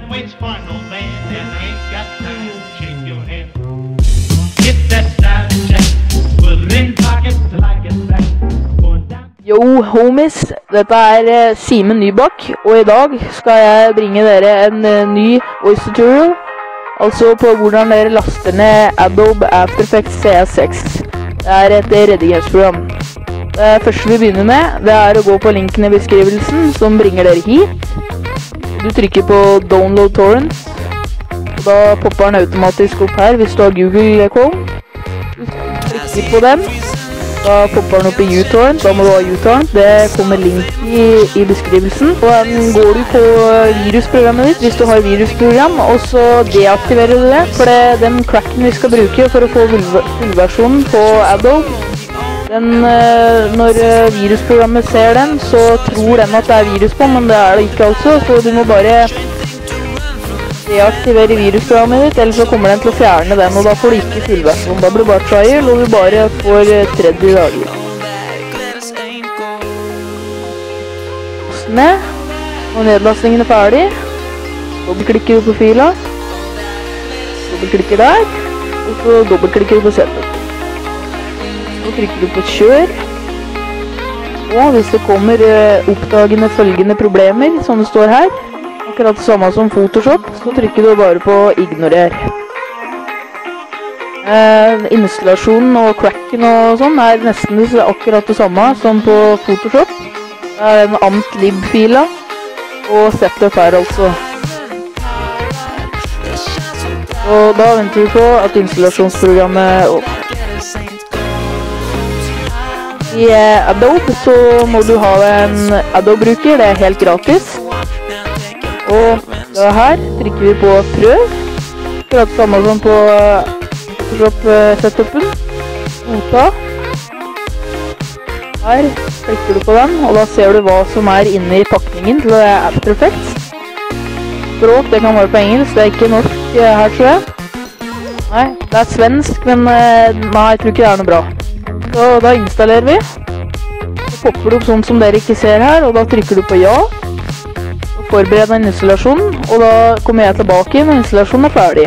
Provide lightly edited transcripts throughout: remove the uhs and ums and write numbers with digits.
waits for no man and ain't got time to shake your hand. Get that side check, put it in pockets till I get back. Yo, homies, dette Simen Nybakk, og i dag skal jeg bringe dere en ny voice tutorial, altså på hvordan dere laster ned Adobe After Effects CS6. Det et redigeringsprogram. Det første vi begynner med, det å gå på linken i beskrivelsen som bringer dere hit. Du trykker på Download Torrent, og da popper den automatisk opp her hvis du har Google Chrome. Du trykker på den. Da popper den opp i uTorrent, da må du ha uTorrent. Det kommer link i beskrivelsen. Og den går du på virusprogrammet ditt hvis du har virusprogram, og så deaktiverer du det. For den cracken vi skal bruke for å få fullversjonen på Adobe, når virusprogrammet ser den, så tror den at det virus på, men det det ikke altså. Så du må bare deaktivere virusprogrammet ditt, ellers så kommer den til å fjerne den, og da får du ikke fullversjon. Da blir det bare trial, og du bare får 30 dager. Ned, og nedlastningen ferdig. Dobbeltklikker du på fila. Dobbeltklikker der, og så dobbeltklikker du på setup. Så trykker du på kjør. Og hvis det kommer oppdagende følgende problemer, som det står her, akkurat det samme som Photoshop, så trykker du bare på ignorer. Installasjonen og cracken og sånn nesten akkurat det samme som på Photoshop. Det den ant.lib-fila og setup her altså. Og da venter vi på at installasjonsprogrammet åpner. I Adobe så må du ha en Adobe-bruker, det helt gratis. Og her trykker vi på prøv, akkurat samme som på Photoshop-setupen, nota. Her klikker du på den, og da ser du hva som inne i pakningen til After Effects. Språk, det kan være på engelsk, det ikke norsk her tror jeg. Nei, det svensk, men nei, jeg tror ikke det noe bra. Så da installerer vi. Så popper det opp sånn som dere ikke ser her, og da trykker du på ja. Forberede en installasjon, og da kommer jeg tilbake når installasjonen ferdig.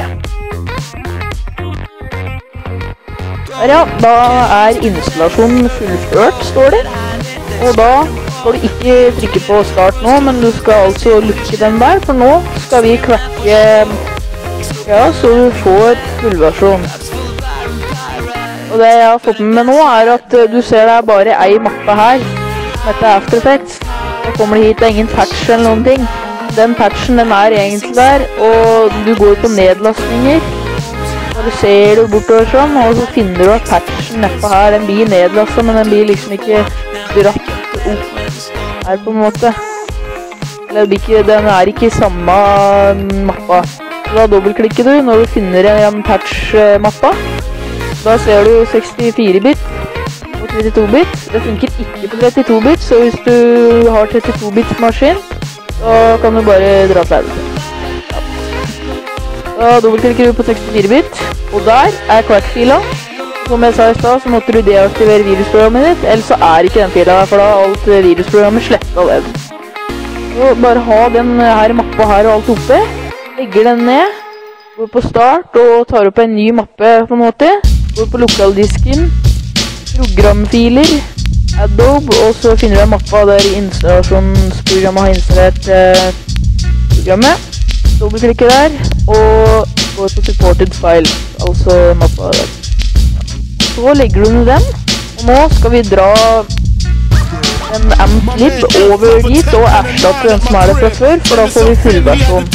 Der ja, da installasjonen fullført, står det. Og da skal du ikke trykke på start nå, men du skal altså lukke den der, for nå skal vi cracke, ja, så du får fullversjon. Og det jeg har fått med nå at du ser det bare en mappe her, som heter After Effects. Da kommer det hit, det ingen patch eller noen ting. Den patchen, den egentlig der, og du går på nedlastninger. Og du ser du bortover sånn, og så finner du at patchen nedpå her, den blir nedlastet, men den blir liksom ikke dratt opp her på en måte. Eller den ikke i samme mappa. Så da dobbeltklikker du når du finner en patch-mappa. Da ser du 64-bit. 32-bit. Det funker ikke på 32-bit, så hvis du har 32-bit maskin, så kan du bare dra til det. Da dobbeltklikker du på 64-bit, og der crack-fila. Som jeg sa i sted, så måtte du deaktivere virusprogrammet ditt, ellers så ikke den fila der, for da alt virusprogrammet slettet den. Så bare ha den her mappa her og alt oppe, legger den ned, går på start og tar opp en ny mappe på en måte, går på lokaldisken, programfiler, Adobe, og så finner du en mappa der installasjonsprogrammet har installert programmet. Dobbeltklikker der, og går på supported file, altså mappa der. Så legger du ned den, og nå skal vi dra en ant.lib over dit og erstatte den som der fra før, for da får vi fullversjon.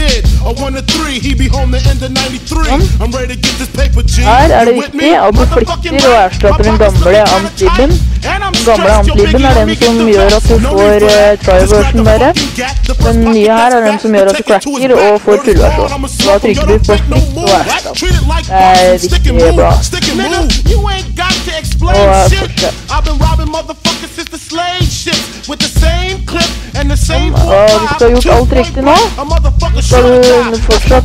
Her det viktig at du flikker og erstatter den gamle ant.liben. Den gamle ant.liben den som gjør at du får trial-version bare. Den nye her den som gjør at du cracker og får fullversjon. Da trykker du på flikk og erstatt. Det viktig bra. Og fortsett. Du skal ha gjort alt riktig nå. Du skal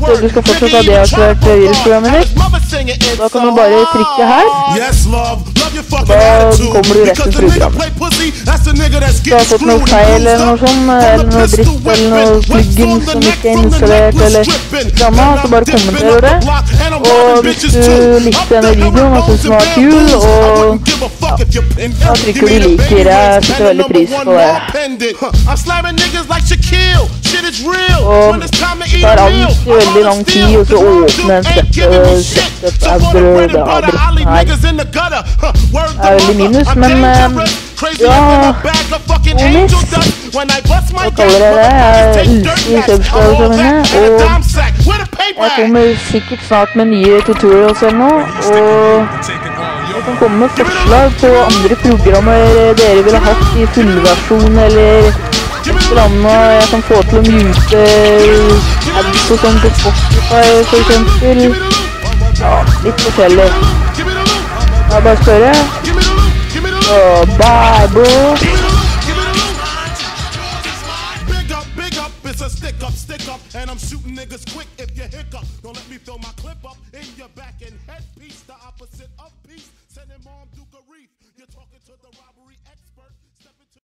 fortsatt ha deaktivert virusprogrammet ditt. Da kan du bare trykke her. Da kommer du rett til programmet. Du har fått noe feil eller noe sånt, eller noe dritt eller noe plugin som ikke er installert eller annet, så bare kommenter det. Og hvis du likte denne videoen og synes den var kul, og ja, da trykker du liker. Jeg setter veldig pris på det. Og det tar alltid veldig lang tid å åpne en setup-abbrød her. Det er veldig minus, men ja, homies, hva kaller jeg det? Jeg elsker subscriberne mine, og jeg kommer sikkert snart med nye tutorials eller noe, og jeg kan komme med forslag på andre programmer dere vil ha hatt i fullversjon, eller et eller annet jeg kan få til å mute ads og sånn på Spotify for eksempel. Ja, litt forskjellig. Jeg bare spørre. Bye, bro. Stick up, and I'm shooting niggas quick if you hiccup. Don't let me throw my clip up in your back and head piece, the opposite of peace. Send him on Duke a reef.